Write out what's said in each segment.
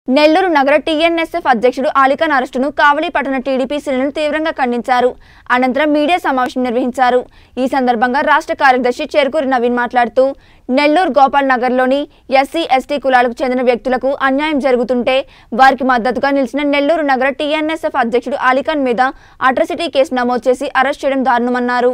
నెల్లూరు నగర టీఎన్ఎస్ఎఫ్ అధ్యక్షుడు అలీఖాన్ అరెస్టును కావలి పట్టణ టీడీపీ శ్రేణులు తీవ్రంగా ఖండించారు. అనంతరం మీడియా సమావేశం నిర్వహించారు. ఈ సందర్భంగా రాష్ట్ర కార్యదర్శి చెరుకూరి నవీన్ మాట్లాడుతూ నెల్లూరు గోపాల్ నగర్లోని ఎస్సీ ఎస్టీ కులాలకు చెందిన వ్యక్తులకు అన్యాయం జరుగుతుంటే వారికి మద్దతుగా నిలిచిన నెల్లూరు నగర టీఎన్ఎస్ఎఫ్ అధ్యక్షుడు అలీఖాన్ మీద అట్రాసిటీ కేసు నమోదు చేసి అరెస్ట్ చేయడం దారుణమన్నారు.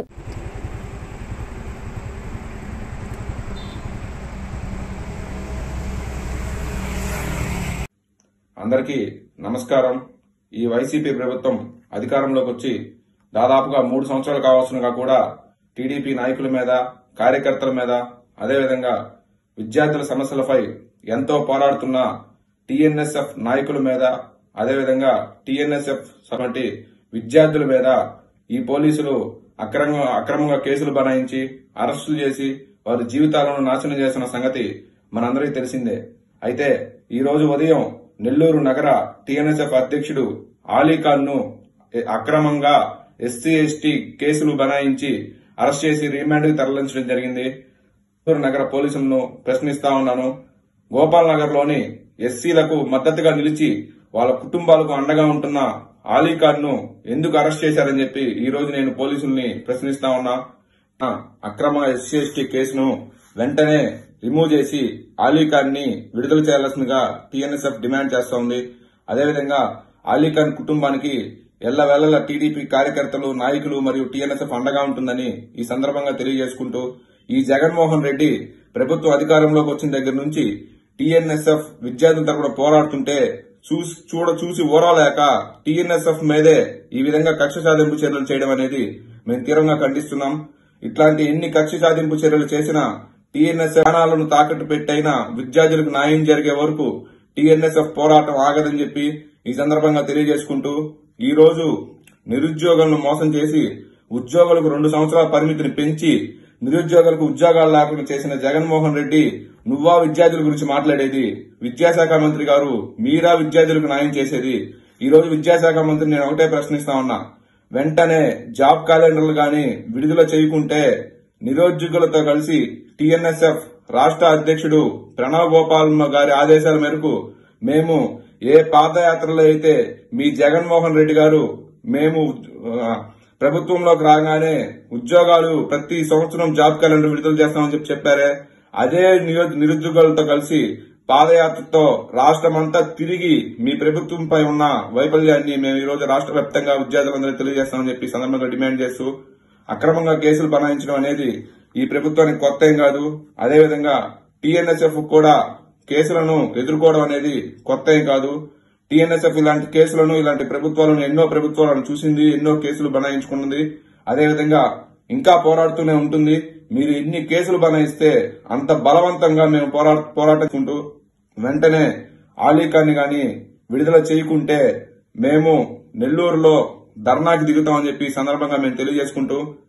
అందరికీ నమస్కారం. ఈ వైసీపీ ప్రభుత్వం అధికారంలోకి వచ్చి దాదాపుగా 3 సంవత్సరాలు కావాల్సినగా కూడా టీడీపీ నాయకుల మీద, కార్యకర్తల మీద, అదేవిధంగా విద్యార్థుల సమస్యలపై ఎంతో పోరాడుతున్న టీఎన్ఎస్ఎఫ్ నాయకుల మీద, అదేవిధంగా టీఎన్ఎస్ఎఫ్ వంటి విద్యార్థుల మీద ఈ పోలీసులు అక్రమంగా కేసులు బనాయించి అరెస్టులు చేసి వారి జీవితాలను నాశనం చేసిన సంగతి మనందరికీ తెలిసిందే. అయితే ఈ రోజు ఉదయం నెల్లూరు నగర టీఎన్ఎస్ఎఫ్ అధ్యక్షుడు అలీఖాన్ ను అక్రమంగా ఎస్సీ ఎస్టీ కేసులు బనాయించి అరెస్ట్ చేసి రిమాండ్ కు తరలించడం జరిగింది. నెల్లూరు నగర పోలీసులను ప్రశ్నిస్తా ఉన్నాను. గోపాల్ నగర్ లోని ఎస్సీలకు మద్దతుగా నిలిచి వాళ్ళ కుటుంబాలకు అండగా ఉంటున్న అలీఖాన్ ను ఎందుకు అరెస్ట్ చేశారని చెప్పి ఈ రోజు నేను పోలీసుల్ని ప్రశ్నిస్తా ఉన్నా. అక్రమ ఎస్సీ ఎస్టీ కేసును వెంటనే రిమూవ్ చేసి అలీఖాన్ ని విడుదల చేయాల్సిందిగా టీఎన్ఎస్ఎఫ్ డిమాండ్ చేస్తోంది. అదేవిధంగా అలీఖాన్ కుటుంబానికి ఎల్లవేళలా టీడీపీ కార్యకర్తలు, నాయకులు మరియు టీఎన్ఎస్ఎఫ్ అండగా ఉంటుందని ఈ సందర్భంగా తెలియజేసుకుంటూ, ఈ జగన్మోహన్ రెడ్డి ప్రభుత్వం అధికారంలోకి వచ్చిన దగ్గర నుంచి టీఎన్ఎస్ఎఫ్ విద్యార్థుల తరపున పోరాడుతుంటే చూసి ఓరలేక టీఎన్ఎస్ఎఫ్ మీదే ఈ విధంగా కక్ష సాధింపు చర్యలు చేయడం అనేది మేము తీవ్రంగా ఖండిస్తున్నాం. ఇట్లాంటి ఎన్ని కక్ష సాధింపు చర్యలు చేసినా టీఎన్ఎస్ఎఫ్ ప్రాణాలను తాకట్టు పెట్టైనా విద్యార్థులకు న్యాయం జరిగే వరకు టీఎన్ఎస్ఎఫ్ పోరాటం ఆగదని చెప్పి ఈ సందర్భంగా తెలియజేసుకుంటూ, ఈ రోజు నిరుద్యోగులను మోసం చేసి ఉద్యోగులకు 2 సంవత్సరాల పరిమితిని పెంచి నిరుద్యోగులకు ఉద్యోగాలు లేకుండా చేసిన జగన్మోహన్ రెడ్డి నువ్వా విద్యార్థుల గురించి మాట్లాడేది? విద్యాశాఖ మంత్రి గారు మీరా విద్యార్థులకు న్యాయం చేసేది? ఈ రోజు విద్యాశాఖ మంత్రి నేను ఒకటే ప్రశ్నిస్తా ఉన్నా. వెంటనే జాబ్ క్యాలెండర్లు గాని విడుదల చేయకుంటే నిరుద్యోగులతో కలిసి టీఎన్ఎస్ఎఫ్ రాష్ట్ర అధ్యక్షుడు ప్రణవ్ గోపాల్ గారి ఆదేశాల మేరకు మేము ఏ పాదయాత్రలో అయితే మీ జగన్మోహన్ రెడ్డి గారు మేము ప్రభుత్వంలోకి రాగానే ఉద్యోగాలు ప్రతి సంవత్సరం జాబ్ క్యాలెండర్ విడుదల చేస్తామని చెప్పారే, అదే నిరుద్యోగులతో కలిసి పాదయాత్రతో రాష్ట్రమంతా తిరిగి మీ ప్రభుత్వంపై ఉన్న వైఫల్యాన్ని మేము ఈ రోజు రాష్ట్ర వ్యాప్తంగా విద్యార్థులందరూ తెలియజేస్తామని చెప్పి సందర్భంగా డిమాండ్ చేస్తూ, అక్రమంగా కేసులు బనాయించడం అనేది ఈ ప్రభుత్వానికి కొత్త ఏం కాదు. అదేవిధంగా టీఎన్ఎస్ఎఫ్ కూడా కేసులను ఎదుర్కోవడం అనేది కొత్త ఏం కాదు. టీఎన్ఎస్ఎఫ్ ఇలాంటి కేసులను, ఇలాంటి ప్రభుత్వాలను ఎన్నో ప్రభుత్వాలను చూసింది, ఎన్నో కేసులు బనాయించుకున్నది. అదేవిధంగా ఇంకా పోరాడుతూనే ఉంటుంది. మీరు ఎన్ని కేసులు బనాయిస్తే అంత బలవంతంగా మేము పోరాడుకుంటూ వెంటనే అలీఖాన్ ని గాని విడుదల చేయకుంటే మేము నెల్లూరులో ధర్నాకి దిగుతామని చెప్పి సందర్భంగా మేము తెలియజేసుకుంటూ